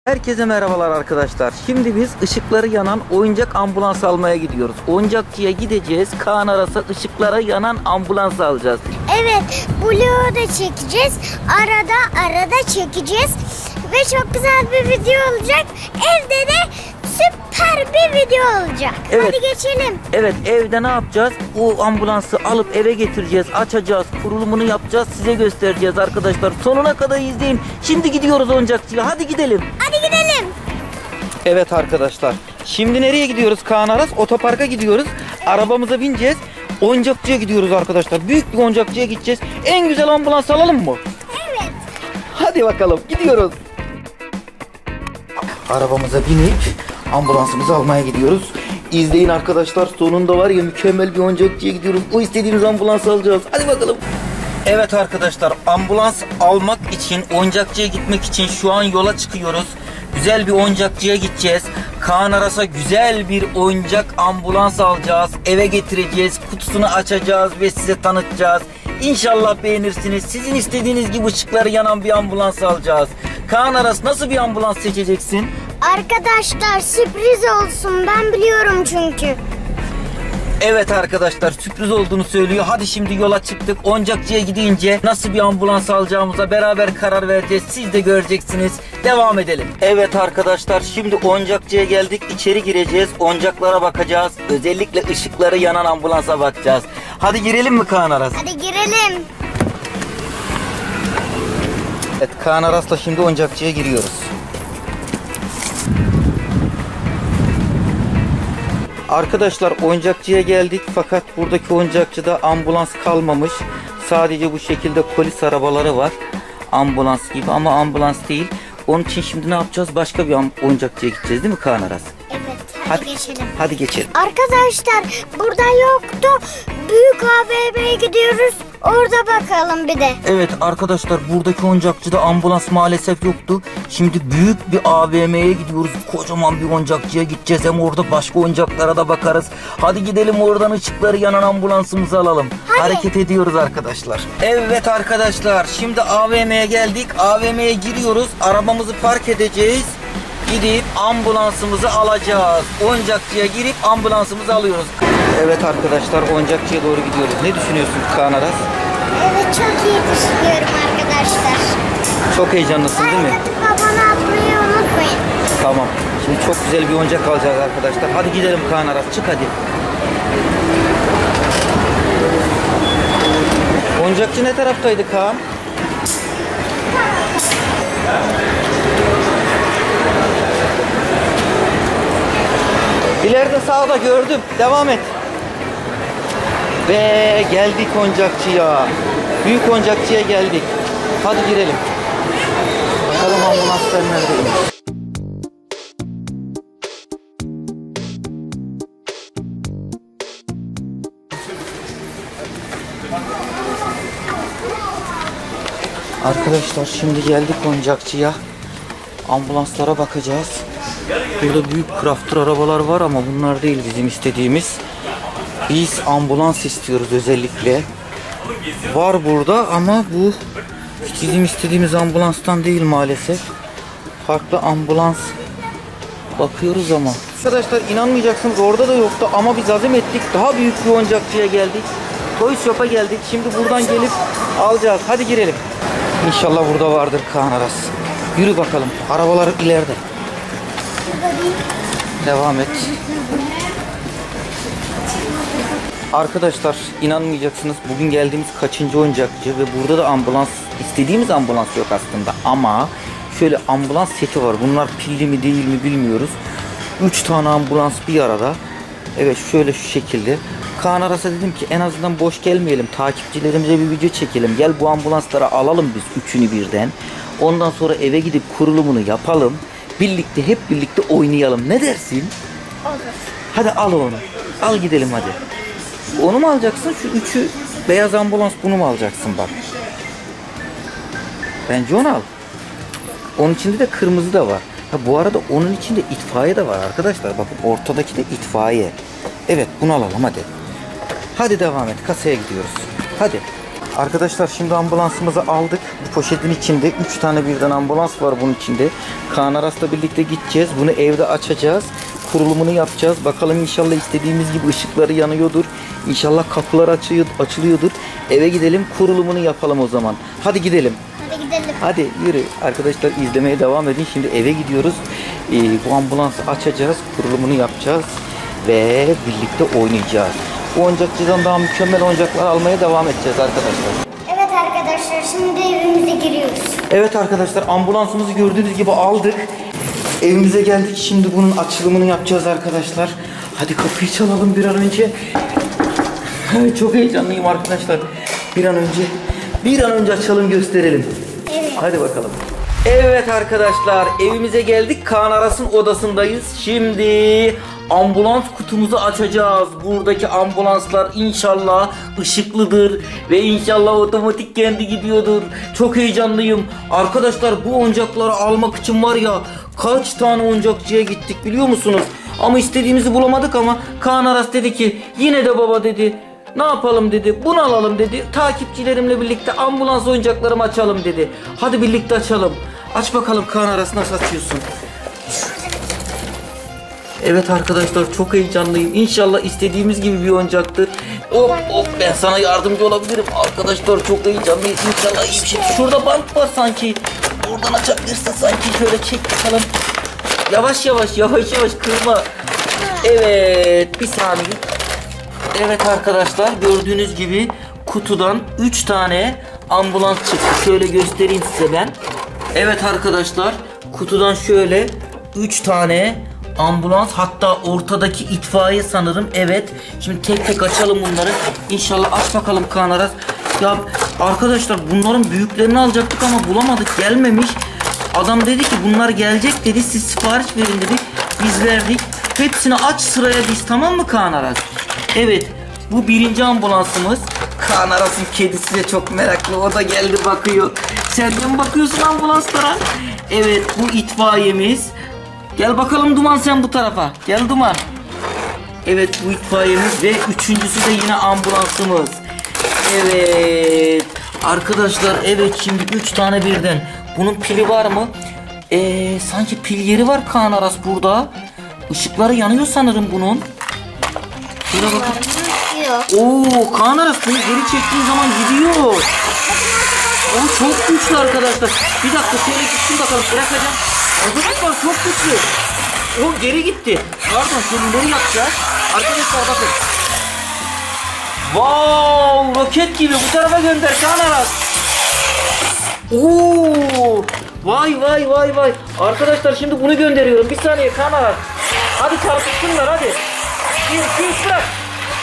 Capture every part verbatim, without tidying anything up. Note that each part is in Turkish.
Herkese merhabalar arkadaşlar. Şimdi biz ışıkları yanan oyuncak ambulans almaya gidiyoruz. Oyuncakçıya gideceğiz. Kaan Aras'a ışıklara yanan ambulans alacağız. Evet, Blue'u da çekeceğiz. Arada arada çekeceğiz. Ve çok güzel bir video olacak. Evde de süper bir video olacak. Evet. Hadi geçelim. Evet, evde ne yapacağız? O ambulansı alıp eve getireceğiz. Açacağız. Kurulumunu yapacağız. Size göstereceğiz arkadaşlar. Sonuna kadar izleyin. Şimdi gidiyoruz oyuncakçıya. Hadi gidelim. Hadi gidelim. Evet arkadaşlar. Şimdi nereye gidiyoruz Kaan Aras? Otoparka gidiyoruz. Arabamıza bineceğiz. Oyuncakçıya gidiyoruz arkadaşlar. Büyük bir oyuncakçıya gideceğiz. En güzel ambulans alalım mı? Evet. Hadi bakalım gidiyoruz. Arabamıza binip ambulansımızı almaya gidiyoruz. İzleyin arkadaşlar, sonunda var ya mükemmel bir oyuncakçıya gidiyoruz. O istediğimiz ambulansı alacağız. Hadi bakalım. Evet arkadaşlar, ambulans almak için, oyuncakçıya gitmek için şu an yola çıkıyoruz. Güzel bir oyuncakçıya gideceğiz. Kaan Aras'a güzel bir oyuncak ambulans alacağız. Eve getireceğiz, kutusunu açacağız ve size tanıtacağız. İnşallah beğenirsiniz. Sizin istediğiniz gibi ışıkları yanan bir ambulans alacağız. Kaan Aras, nasıl bir ambulans seçeceksin? Arkadaşlar sürpriz olsun. Ben biliyorum çünkü. Evet arkadaşlar, sürpriz olduğunu söylüyor. Hadi şimdi yola çıktık. Oyuncakçıya gidince nasıl bir ambulans alacağımıza beraber karar vereceğiz. Siz de göreceksiniz. Devam edelim. Evet arkadaşlar, şimdi oyuncakçıya geldik. İçeri gireceğiz. Oyuncaklara bakacağız. Özellikle ışıkları yanan ambulansa bakacağız. Hadi girelim mi Kaan Aras? Hadi girelim. Evet, Kaan Aras'la şimdi oyuncakçıya giriyoruz. Arkadaşlar, oyuncakçıya geldik fakat buradaki oyuncakçıda ambulans kalmamış. Sadece bu şekilde polis arabaları var. Ambulans gibi ama ambulans değil. Onun için şimdi ne yapacağız? Başka bir oyuncakçıya gideceğiz değil mi Kaan Aras? Evet, hadi, Hadi geçelim. Hadi geçelim. Arkadaşlar burada yoktu. Büyük A V M'ye gidiyoruz. Orada bakalım bir de. Evet arkadaşlar, buradaki oyuncakçıda ambulans maalesef yoktu. Şimdi büyük bir A V M'ye gidiyoruz. Kocaman bir oyuncakçıya gideceğiz. Hem orada başka oyuncaklara da bakarız. Hadi gidelim, oradan ışıkları yanan ambulansımızı alalım. Hadi. Hareket ediyoruz arkadaşlar. Evet arkadaşlar, şimdi A V M'ye geldik. A V M'ye giriyoruz. Arabamızı park edeceğiz. Gidip ambulansımızı alacağız. Oyuncakçıya girip ambulansımızı alıyoruz. Evet arkadaşlar, oyuncakçıya doğru gidiyoruz. Ne düşünüyorsun Kaan Aras? Evet, çok iyi düşünüyorum arkadaşlar. Çok heyecanlısın değil mi? Like atıp abone olmayı unutmayın. Tamam. Şimdi çok güzel bir oyuncak alacağız arkadaşlar. Hadi gidelim Kaan Aras. Çık hadi. Oyuncakçı ne taraftaydı Kaan? İleride sağda gördüm. Devam et. Ve geldik oyuncakçıya. Büyük oyuncakçıya geldik. Hadi girelim. Bakalım ambulanslar neredeymiş. Arkadaşlar, şimdi geldik oyuncakçıya. Ambulanslara bakacağız. Burada büyük crafter arabalar var ama bunlar değil bizim istediğimiz. Biz ambulans istiyoruz özellikle. Var burada ama bu bizim istediğimiz ambulanstan değil maalesef. Farklı ambulans bakıyoruz ama. Arkadaşlar, inanmayacaksınız, orada da yoktu ama biz azim ettik. Daha büyük bir oyuncakçıya geldik. Toy Shop'a geldik. Şimdi buradan gelip alacağız. Hadi girelim. İnşallah burada vardır Kaan Aras. Yürü bakalım. Arabalar ileride. Devam et. Arkadaşlar, inanmayacaksınız, bugün geldiğimiz kaçıncı oyuncakçı ve burada da ambulans, istediğimiz ambulans yok aslında ama şöyle ambulans seti var. Bunlar pilli mi değil mi bilmiyoruz. üç tane ambulans bir arada. Evet, şöyle şu şekilde. Kaan Aras'a dedim ki en azından boş gelmeyelim, takipçilerimize bir video çekelim. Gel bu ambulansları alalım biz üçünü birden. Ondan sonra eve gidip kurulumunu yapalım. Birlikte, hep birlikte oynayalım. Ne dersin? Olur. Hadi al onu. Al gidelim hadi. Onu mu alacaksın? Şu üçü beyaz ambulans, bunu mu alacaksın bak. Bence onu al. Onun içinde de kırmızı da var. Ha, bu arada onun içinde itfaiye de var arkadaşlar. Bakın, ortadaki de itfaiye. Evet, bunu alalım hadi. Hadi devam et. Kasaya gidiyoruz. Hadi. Arkadaşlar şimdi ambulansımızı aldık. Bu poşetin içinde üç tane birden ambulans var bunun içinde. Kaan Aras'la birlikte gideceğiz. Bunu evde açacağız. Kurulumunu yapacağız. Bakalım inşallah istediğimiz gibi ışıkları yanıyordur. İnşallah kapılar açıyor, açılıyordur. Eve gidelim, kurulumunu yapalım o zaman. Hadi gidelim. Hadi gidelim. Hadi yürü. Arkadaşlar izlemeye devam edin. Şimdi eve gidiyoruz. Ee, bu ambulansı açacağız. Kurulumunu yapacağız. Ve birlikte oynayacağız. Bu oyuncakçıdan daha mükemmel oyuncaklar almaya devam edeceğiz arkadaşlar. Evet arkadaşlar, şimdi evimize giriyoruz. Evet arkadaşlar, ambulansımızı gördüğünüz gibi aldık. Evimize geldik. Şimdi bunun açılımını yapacağız arkadaşlar. Hadi kapıyı çalalım bir an önce. Evet, çok heyecanlıyım arkadaşlar. Bir an önce bir an önce açalım, gösterelim. Evet. Hadi bakalım. Evet arkadaşlar, evimize geldik. Kaan Aras'ın odasındayız. Şimdi ambulans kutumuzu açacağız. Buradaki ambulanslar inşallah ışıklıdır ve inşallah otomatik kendi gidiyordur. Çok heyecanlıyım. Arkadaşlar, bu oyuncakları almak için var ya, kaç tane oyuncakçıya gittik biliyor musunuz? Ama istediğimizi bulamadık ama Kaan Aras dedi ki, yine de baba dedi, ne yapalım dedi, bunu alalım dedi. Takipçilerimle birlikte ambulans oyuncaklarımı açalım dedi. Hadi birlikte açalım. Aç bakalım Kaan Aras, nasıl açıyorsun? Evet arkadaşlar, çok heyecanlıyım. İnşallah istediğimiz gibi bir oyuncaktır. Hop hop, ben sana yardımcı olabilirim. Arkadaşlar çok heyecanlıyım. İnşallah iyi bir şey. Şurada bant var sanki. Oradan açabilirsin sanki. Şöyle çek bakalım. Yavaş yavaş yavaş yavaş kırma. Evet, bir saniye. Evet arkadaşlar, gördüğünüz gibi kutudan üç tane ambulans çıktı. Şöyle göstereyim size ben. Evet arkadaşlar, kutudan şöyle üç tane ambulans, hatta ortadaki itfaiye sanırım. Evet, şimdi tek tek açalım bunları. İnşallah. Aç bakalım Kaan Aras. Ya arkadaşlar, bunların büyüklerini alacaktık ama bulamadık, gelmemiş. Adam dedi ki bunlar gelecek dedi, siz sipariş verin dedi. Biz verdik. Hepsini aç sıraya diz, tamam mı Kaan Aras? Evet, bu birinci ambulansımız. Kaan Aras'ın kedisi de çok meraklı, o da geldi bakıyor. Sen de mi bakıyorsun ambulanslara? Evet, bu itfaiyemiz. Gel bakalım Duman, sen bu tarafa. Gel Duman. Evet, bu itfaiyemiz ve üçüncüsü de yine ambulansımız. Evet arkadaşlar, evet şimdi üç tane birden. Bunun pili var mı? Ee, sanki pil yeri var Kaan Aras burada. Işıkları yanıyor sanırım bunun. Şuna bakın. Oo, Kaan Aras bunu geri çektiğin zaman gidiyor. O çok güçlü arkadaşlar. Bir dakika şöyle gitsin bakalım, bırakacağım. Arkadaşlar çok güçlü. O geri gitti. Pardon, şunları yapacağız. Arkadaşlar bakın. Wow, roket gibi bu tarafa gönder Kaan Aras. Oo, vay vay vay vay. Arkadaşlar şimdi bunu gönderiyorum. Bir saniye Kaan Aras. Hadi çarpışsınlar hadi. Bir, iki, üç, bırak.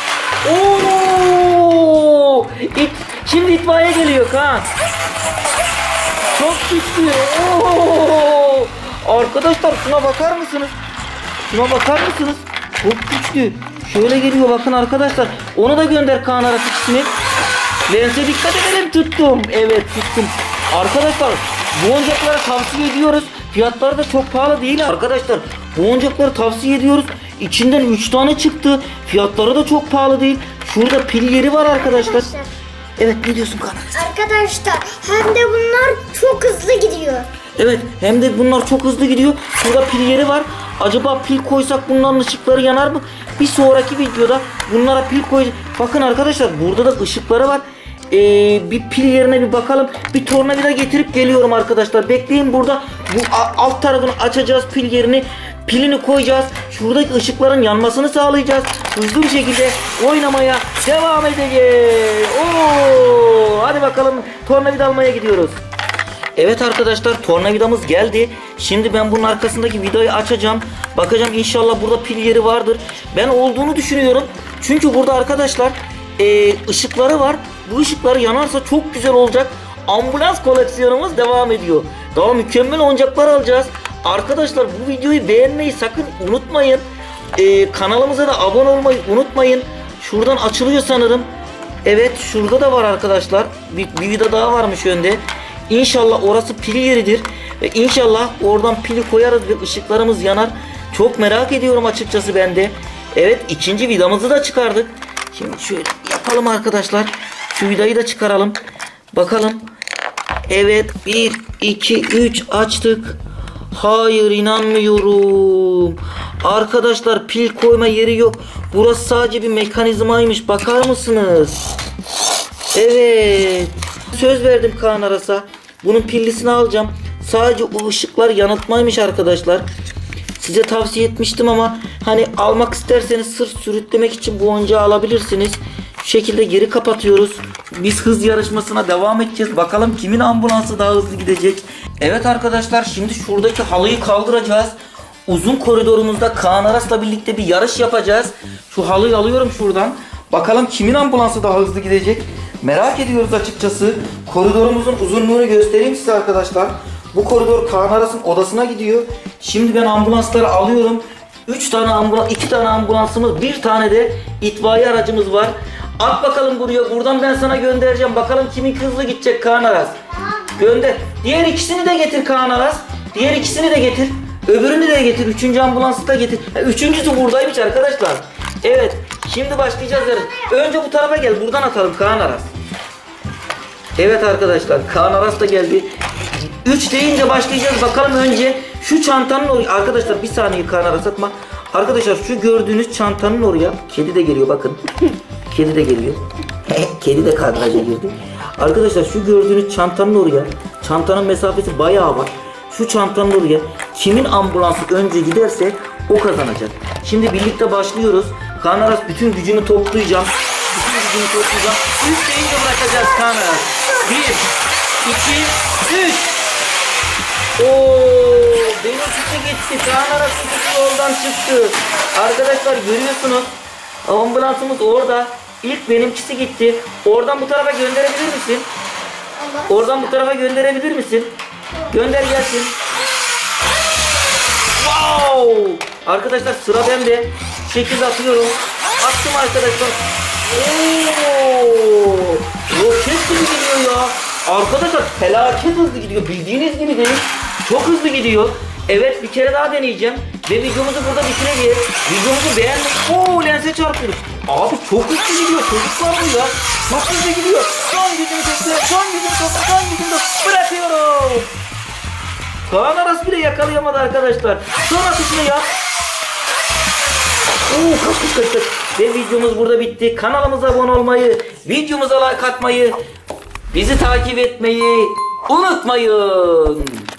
Oo! İt, şimdi itfaiye geliyor Kaan. Çok güçlü. Oo! Arkadaşlar şuna bakar mısınız? Şuna bakar mısınız? Çok güçlü. Şöyle geliyor bakın arkadaşlar. Onu da gönder Kaan Aras ikisini. Lense dikkat edelim, tuttum. Evet, tuttum. Arkadaşlar bu oyuncakları tavsiye ediyoruz. Fiyatları da çok pahalı değil arkadaşlar. Bu oyuncakları tavsiye ediyoruz. İçinden üç tane çıktı. Fiyatları da çok pahalı değil. Şurada pil yeri var arkadaşlar. Arkadaşlar. Evet, ne diyorsun Kaan Aras? Arkadaşlar hem de bunlar çok hızlı gidiyor. Evet, hem de bunlar çok hızlı gidiyor. Şurada pil yeri var. Acaba pil koysak bunların ışıkları yanar mı? Bir sonraki videoda bunlara pil koy. Bakın arkadaşlar, burada da ışıkları var. Ee, bir pil yerine bir bakalım. Bir tornavida getirip geliyorum arkadaşlar. Bekleyin burada. Bu alt tarafını açacağız, pil yerini. Pilini koyacağız. Şuradaki ışıkların yanmasını sağlayacağız. Hızlı bir şekilde oynamaya devam edeceğiz. Oo! Hadi bakalım, tornavida almaya gidiyoruz. Evet arkadaşlar, tornavidamız geldi. Şimdi ben bunun arkasındaki vidayı açacağım. Bakacağım, inşallah burada pil yeri vardır. Ben olduğunu düşünüyorum. Çünkü burada arkadaşlar e, ışıkları var. Bu ışıkları yanarsa çok güzel olacak. Ambulans koleksiyonumuz devam ediyor. Daha mükemmel oyuncaklar alacağız. Arkadaşlar bu videoyu beğenmeyi sakın unutmayın. Ee, kanalımıza da abone olmayı unutmayın. Şuradan açılıyor sanırım. Evet, şurada da var arkadaşlar. Bir, bir vida daha varmış önde. İnşallah orası pil yeridir. Ve inşallah oradan pili koyarız ve ışıklarımız yanar. Çok merak ediyorum açıkçası ben de. Evet, ikinci vidamızı da çıkardık. Şimdi şöyle yapalım arkadaşlar. Şu vidayı da çıkaralım. Bakalım. Evet, bir, iki, üç açtık. Hayır, inanmıyorum. Arkadaşlar, pil koyma yeri yok. Burası sadece bir mekanizmaymış. Bakar mısınız? Evet. Söz verdim Kaan Aras'a. Bunun pillisini alacağım. Sadece o ışıklar yanıltmaymış arkadaşlar. Size tavsiye etmiştim ama hani almak isterseniz sırf sürüklemek için bu oyuncağı alabilirsiniz. Şu şekilde geri kapatıyoruz. Biz hız yarışmasına devam edeceğiz. Bakalım kimin ambulansı daha hızlı gidecek. Evet arkadaşlar, şimdi şuradaki halıyı kaldıracağız. Uzun koridorumuzda Kaan Aras'la birlikte bir yarış yapacağız. Şu halıyı alıyorum şuradan. Bakalım kimin ambulansı daha hızlı gidecek. Merak ediyoruz açıkçası. Koridorumuzun uzunluğunu göstereyim size arkadaşlar. Bu koridor Kaan Aras'ın odasına gidiyor. Şimdi ben ambulansları alıyorum. üç tane ambulans, iki tane ambulansımız, bir tane de itfaiye aracımız var. At bakalım buraya. Buradan ben sana göndereceğim. Bakalım kimin hızlı gidecek Kaan Aras. Gönder. Diğer ikisini de getir Kaan Aras. Diğer ikisini de getir. Öbürünü de getir. Üçüncü ambulansı da getir. Ha, üçüncüsü buradaymış arkadaşlar. Evet. Şimdi başlayacağız yarış. Önce bu tarafa gel. Buradan atalım Kaan Aras. Evet arkadaşlar. Kaan Aras da geldi. üç deyince başlayacağız. Bakalım önce şu çantanın oraya. Arkadaşlar bir saniye Kaan Aras atma. Arkadaşlar şu gördüğünüz çantanın oraya. Kedi de geliyor bakın. Kedi de geliyor. Kedi de kadraja girdi. Arkadaşlar şu gördüğünüz çantanın oraya. Çantanın mesafesi bayağı var. Şu çantanın oraya. Kimin ambulansı önce giderse o kazanacak. Şimdi birlikte başlıyoruz. Kaan Aras bütün gücünü toplayacağım. Bütün gücünü toplayacağım. üç deyince bırakacağız Kaan Aras. bir, iki, üç. Ooo, benim çıktı gitti. Kaan Aras'ın çıktı yoldan çıktı. Arkadaşlar görüyorsunuz. Ambulansımız orada. İlk benimkisi gitti. Oradan bu tarafa gönderebilir misin? Oradan bu tarafa gönderebilir misin? Gönder gelsin. Wow! Arkadaşlar sıra bende. Şu şekilde atıyorum. Attım arkadaşlar. Oo! Roket gibi gidiyor ya. Arkadaşlar felaket hızlı gidiyor. Bildiğiniz gibi değil. Çok hızlı gidiyor. Evet, bir kere daha deneyeceğim. Ve videomuzu burada bitireceğiz. Videomuzu beğenmeyi... Ooo, lense çarpıyoruz. Abi çok hızlı gidiyor. Çocuklar bu ya. Çok hızlı gidiyor. Son gücümü topla. Son gücümü topla. Son gücümü topla. Bırakıyorum. Kaan Aras bile yakalayamadı arkadaşlar. Son atışını yap. Oo, kaç kaç kaç. Ve videomuz burada bitti. Kanalımıza abone olmayı, videomuza like atmayı, bizi takip etmeyi unutmayın.